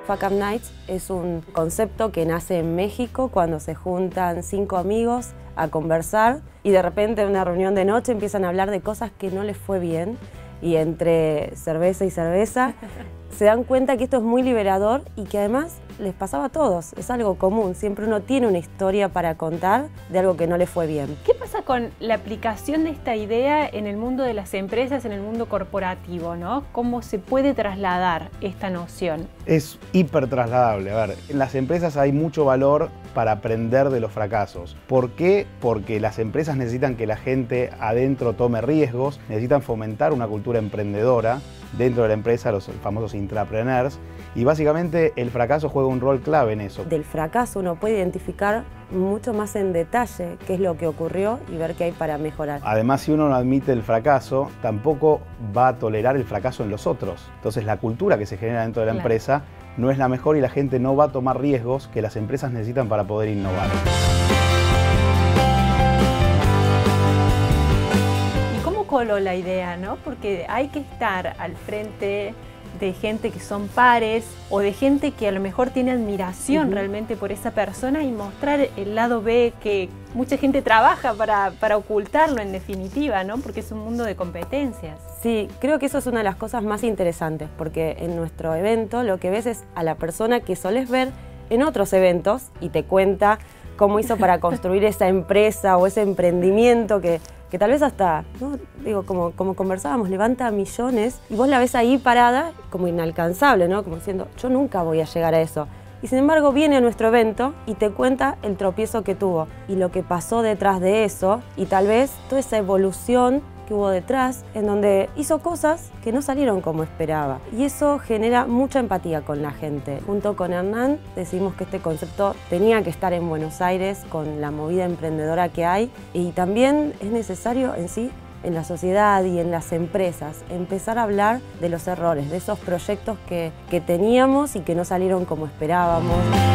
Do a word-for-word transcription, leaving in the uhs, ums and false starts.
Fuck Up Nights es un concepto que nace en México cuando se juntan cinco amigos a conversar y de repente en una reunión de noche empiezan a hablar de cosas que no les fue bien y entre cerveza y cerveza se dan cuenta que esto es muy liberador y que además les pasaba a todos, es algo común, siempre uno tiene una historia para contar de algo que no le fue bien. ¿Qué pasa con la aplicación de esta idea en el mundo de las empresas, en el mundo corporativo, ¿no? ¿Cómo se puede trasladar esta noción? Es hiper trasladable. A ver, en las empresas hay mucho valor para aprender de los fracasos. ¿Por qué? Porque las empresas necesitan que la gente adentro tome riesgos, necesitan fomentar una cultura emprendedora dentro de la empresa, los famosos intrapreneurs, y básicamente el fracaso juega un rol clave en eso. Del fracaso uno puede identificar mucho más en detalle qué es lo que ocurrió y ver qué hay para mejorar. Además, si uno no admite el fracaso, tampoco va a tolerar el fracaso en los otros. Entonces, la cultura que se genera dentro de la Claro. empresa no es la mejor y la gente no va a tomar riesgos que las empresas necesitan para poder innovar. ¿Y cómo coló la idea, no? Porque hay que estar al frente de gente que son pares o de gente que a lo mejor tiene admiración Uh-huh. realmente por esa persona y mostrar el lado B que mucha gente trabaja para, para ocultarlo en definitiva, ¿no? Porque es un mundo de competencias. Sí, creo que eso es una de las cosas más interesantes, porque en nuestro evento lo que ves es a la persona que solés ver en otros eventos y te cuenta cómo hizo para construir esa empresa o ese emprendimiento que, que tal vez hasta, ¿no? Digo, como, como conversábamos, levanta millones y vos la ves ahí parada como inalcanzable, ¿no? Como diciendo, yo nunca voy a llegar a eso. Y sin embargo viene a nuestro evento y te cuenta el tropiezo que tuvo y lo que pasó detrás de eso y tal vez toda esa evolución que hubo detrás, en donde hizo cosas que no salieron como esperaba. Y eso genera mucha empatía con la gente. Junto con Hernán decidimos que este concepto tenía que estar en Buenos Aires con la movida emprendedora que hay y también es necesario en sí en la sociedad y en las empresas empezar a hablar de los errores, de esos proyectos que, que teníamos y que no salieron como esperábamos.